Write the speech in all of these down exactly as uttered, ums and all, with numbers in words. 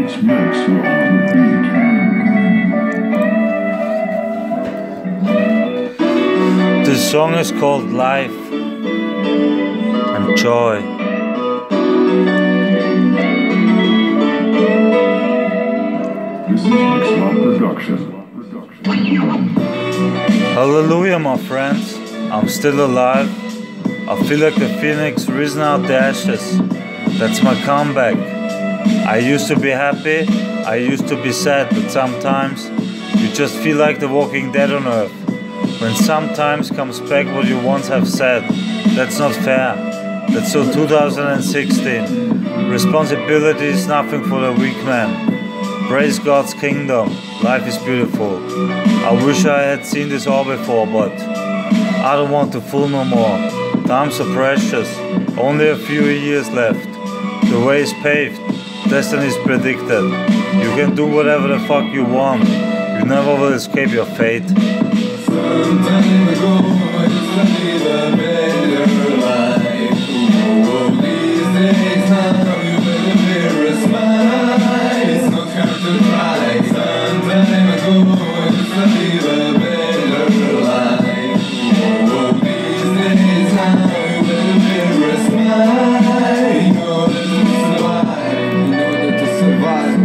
This song is called Life and Joy. This is Mixlot Production. Hallelujah, my friends. I'm still alive. I feel like the phoenix risen out the ashes. That's my comeback. I used to be happy, I used to be sad, but sometimes you just feel like the walking dead on earth. When sometimes comes back what you once have said. That's not fair. That's so two thousand sixteen. Responsibility is nothing for the weak man. Praise God's kingdom. Life is beautiful. I wish I had seen this all before, but I don't want to fool no more. Times are precious. Only a few years left. The way is paved. Destiny is predicted. You can do whatever the fuck you want. You never will escape your fate. Some time ago, I used to live a better life. Oh, these days now, you better wear a smile. It's not hard to try. Some time ago, I used to live a better life. Oh, these days now, you better wear a smile. In order to survive, in order to survive.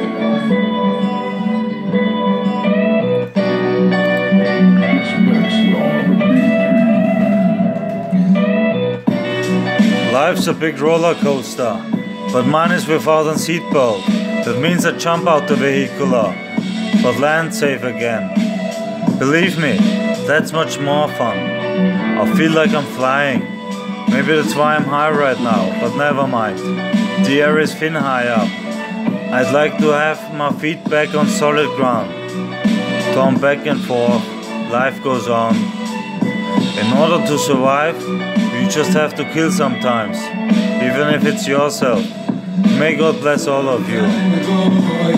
Life's a big roller coaster, but mine is without a seatbelt. That means I jump out the vehicular, but land safe again. Believe me, that's much more fun. I feel like I'm flying. Maybe that's why I'm high right now, but never mind. The air is thin high up. I'd like to have my feet back on solid ground. Turn back and forth, life goes on. In order to survive, you just have to kill sometimes, even if it's yourself. May God bless all of you.